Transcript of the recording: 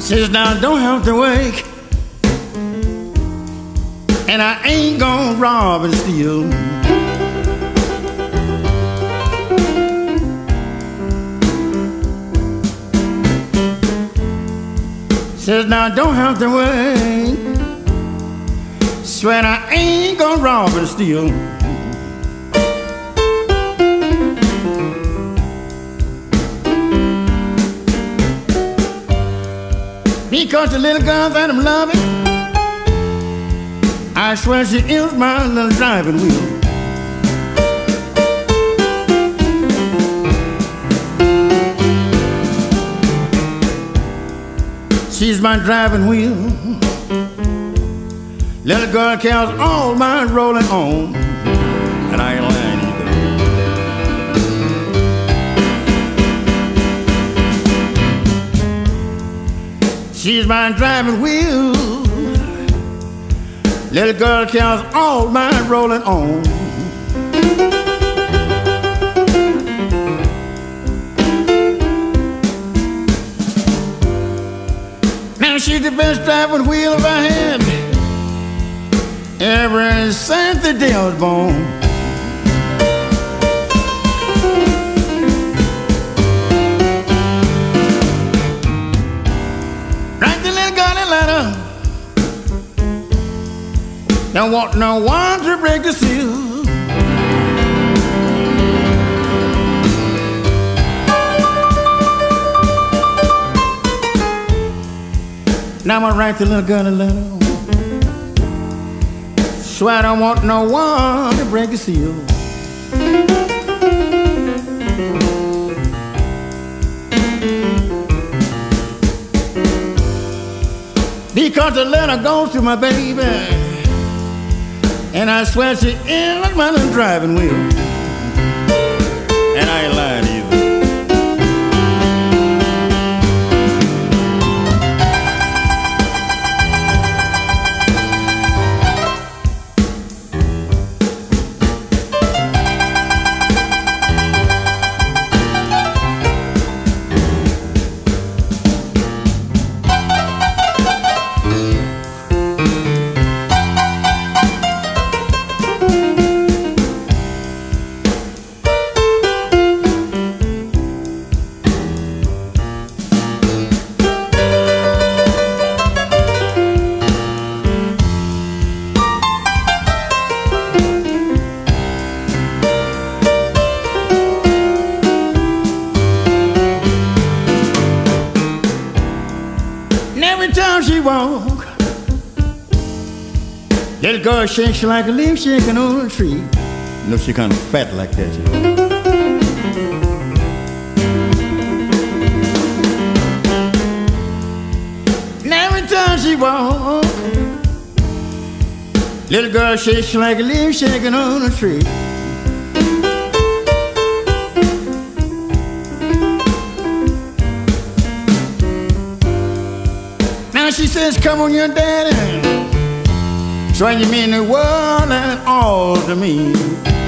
Says now I don't have to wake, and I ain't gonna rob and steal. Says now I don't have to wait, swear I ain't gonna rob and steal. Because the little girl that I'm loving, I swear she is my little driving wheel. She's my driving wheel. Little girl carries all my rolling on, and I ain't lying either. She's my driving wheel. Little girl carries all my rolling on. Now she's the best driving wheel I've had ever since the day I was born. Write the little girl a letter, don't want no one to break the seal. Now I'm gonna write the little girl a letter, so I don't want no one to break the seal. Because the letter goes to my baby, and I swear she is like my little driving wheel, and I ain't lying either. Every time she walk, little girl shakes like a leaf shaking on a tree. You know she kind of fat like that, you know. And every time she walk, little girl shakes like a leaf shaking on a tree. She says, come on, your daddy, so you mean the world and all to me.